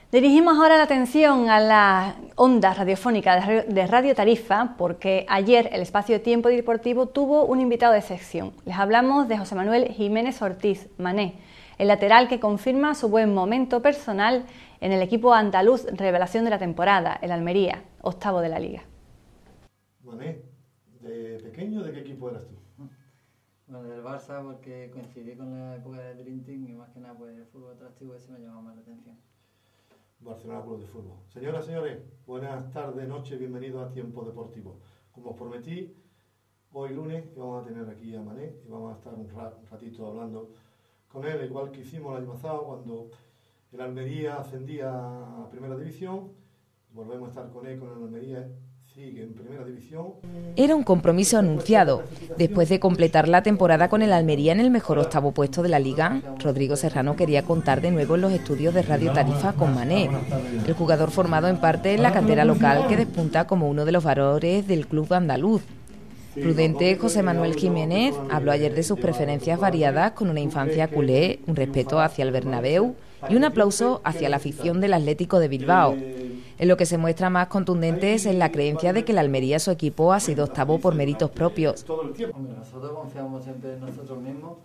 Dirigimos ahora la atención a las ondas radiofónicas de Radio Tarifa porque ayer el espacio Tiempo Deportivo tuvo un invitado de sección. Les hablamos de José Manuel Jiménez Ortiz, Mané, el lateral que confirma su buen momento personal en el equipo andaluz revelación de la temporada, el Almería, octavo de la Liga. Mané, de pequeño, ¿de qué equipo eras tú? Bueno, del Barça, porque coincidí con la época del Dream Team y más que nada pues el fútbol atractivo ese me llamaba más la atención. Barcelona Club de Fútbol. Señoras, señores, buenas tardes, noches, bienvenidos a Tiempo Deportivo. Como os prometí, hoy lunes vamos a tener aquí a Mané y vamos a estar un ratito hablando con él, igual que hicimos el año pasado cuando el Almería ascendía a Primera División. Volvemos a estar con él, con el Almería sigue en Primera División. Era un compromiso anunciado. Después de completar la temporada con el Almería en el mejor octavo puesto de la Liga, Rodrigo Serrano quería contar de nuevo en los estudios de Radio Tarifa con Mané, el jugador formado en parte en la cantera local que despunta como uno de los valores del club andaluz. Prudente José Manuel Jiménez habló ayer de sus preferencias variadas con una infancia culé, un respeto hacia el Bernabéu y un aplauso hacia la afición del Atlético de Bilbao. En lo que se muestra más contundente es en la creencia de que el Almería, su equipo, ha sido octavo por méritos propios. Hombre, nosotros confiamos siempre en nosotros mismos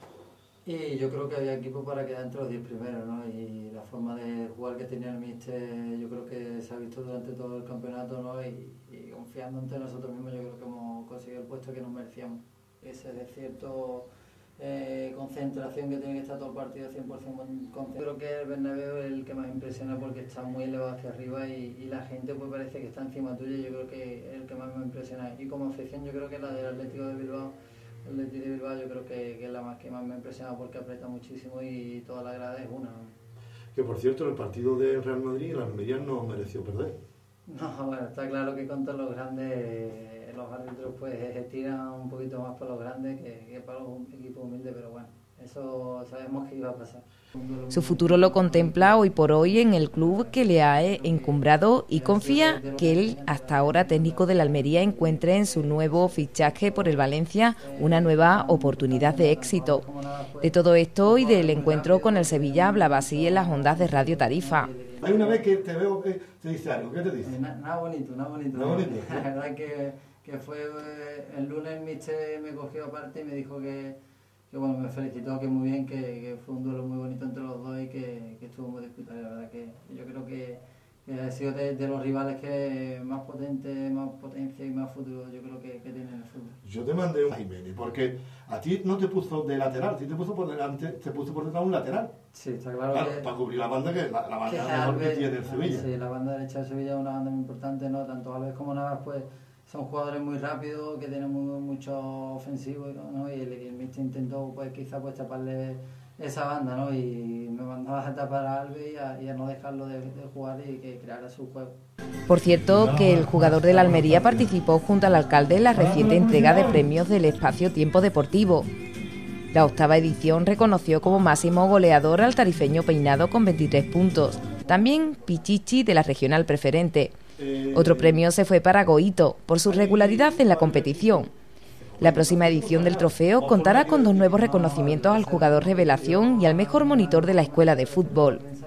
y yo creo que había equipo para quedar entre los 10 primeros, ¿no? Y la forma de jugar que tenía el míster yo creo que se ha visto durante todo el campeonato, ¿no? Y confiando entre nosotros mismos yo creo que hemos conseguido el puesto que nos merecíamos. Ese de cierto concentración que tiene que estar todo el partido 100% concentrado. Creo que el Bernabéu es el que más impresiona porque está muy elevado hacia arriba y la gente pues parece que está encima tuya. Yo creo que es el que más me impresiona. Y como afición yo creo que la del Atlético de Bilbao, el Atlético de Bilbao yo creo que es la que más me impresiona porque aprieta muchísimo y toda la grada es una. Que por cierto, en el partido de Real Madrid, el Almería no mereció perder. No, bueno, está claro que contra los grandes, los árbitros pues tiran un poquito más para los grandes que para los equipos humildes, pero bueno, eso sabemos que iba a pasar. Su futuro lo contempla hoy por hoy en el club que le ha encumbrado y confía que el hasta ahora técnico del Almería encuentre en su nuevo fichaje por el Valencia una nueva oportunidad de éxito. De todo esto y del encuentro con el Sevilla hablaba así en las ondas de Radio Tarifa. Hay una vez que te veo que te dice algo, ¿qué te dice? Nada bonito. Nada bonito. La verdad que fue el lunes el míster me cogió aparte y me dijo que bueno, me felicitó, que muy bien, que fue un duelo muy bonito entre los dos y que estuvo muy disputado. La verdad que yo creo que ha sido de los rivales que más potente, más potencia y más futuro yo creo que tiene el fútbol. Yo te mandé un Jiménez porque a ti no te puso de lateral, a ti te puso por delante, te puso por detrás un lateral. Sí, está claro, claro, que para cubrir la banda que la banda mejor que tiene el Sevilla. Sí, la banda derecha del Sevilla es una banda muy importante, ¿no? Tanto Alves como Navas pues son jugadores muy rápidos, que tienen mucho ofensivo, ¿no? Y el míster intentó pues quizá pues taparle esa banda, ¿no? Y me mandaba a tapar a Alves y a no dejarlo de jugar y que creara su juego. Por cierto, que el jugador del Almería participó junto al alcalde en la reciente entrega de premios del espacio Tiempo Deportivo. La octava edición reconoció como máximo goleador al tarifeño Peinado con 23 puntos. También Pichichi de la regional preferente. Otro premio se fue para Goito por su regularidad en la competición. La próxima edición del trofeo contará con 2 nuevos reconocimientos al jugador revelación y al mejor monitor de la escuela de fútbol.